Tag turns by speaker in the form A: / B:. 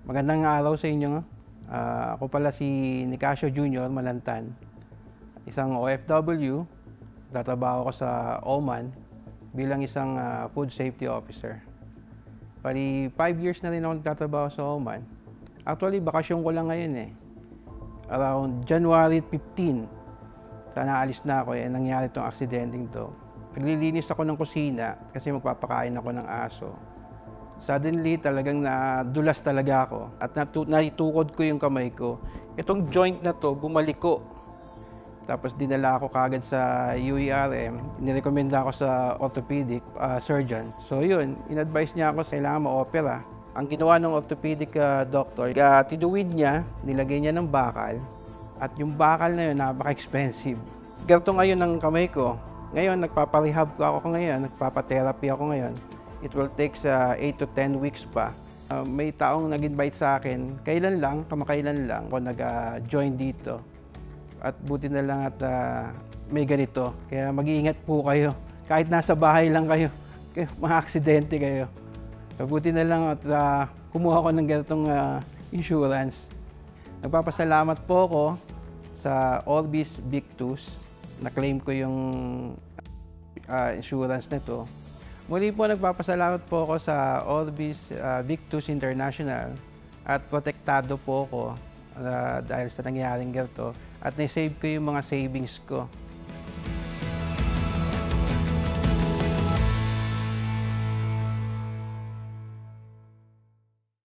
A: Magandang araw sa inyo. Ako pala si Nicasio Jr. Malantan, isang OFW. Tatrabaho ko sa Oman bilang isang food safety officer. Bali, 5 years na rin ako nagtatrabaho sa Oman. Actually, bakasyon ko lang ngayon eh. Around January 15, sana alis na ako nangyari itong aksidenteng to. Naglilinis ako ng kusina kasi magpapakain ako ng aso. Suddenly, talagang nadulas talaga ako at naitukod ko yung kamay ko. Itong joint na to, bumalik ko. Tapos dinala ako kagad sa UERM. Nirekomenda ako sa orthopedic surgeon. So yun, in-advise niya ako kailangan ma-opera. Ang ginawa ng orthopedic doctor, tinuwid niya, nilagay niya ng bakal. At yung bakal na yun, napaka-expensive. Ganito ngayon ng kamay ko. Ngayon, nagpaparehab ako ngayon, nagpapatherapy ako ngayon. It will take 8 to 10 weeks pa. May taong nag-invite sa akin, kamakailan lang ako nag-join dito. At buti na lang at may ganito. Kaya mag-iingat po kayo. Kahit nasa bahay lang kayo, mga aksidente kayo. Buti na lang at kumuha ko ng ganitong insurance. Nagpapasalamat po ako sa Orbis Victus. Na-claim ko yung insurance nito. Muli po nagpapasalamat po ako sa Orbis Victus International at protektado po ako dahil sa nangyaring ganito at na-save ko yung mga savings ko.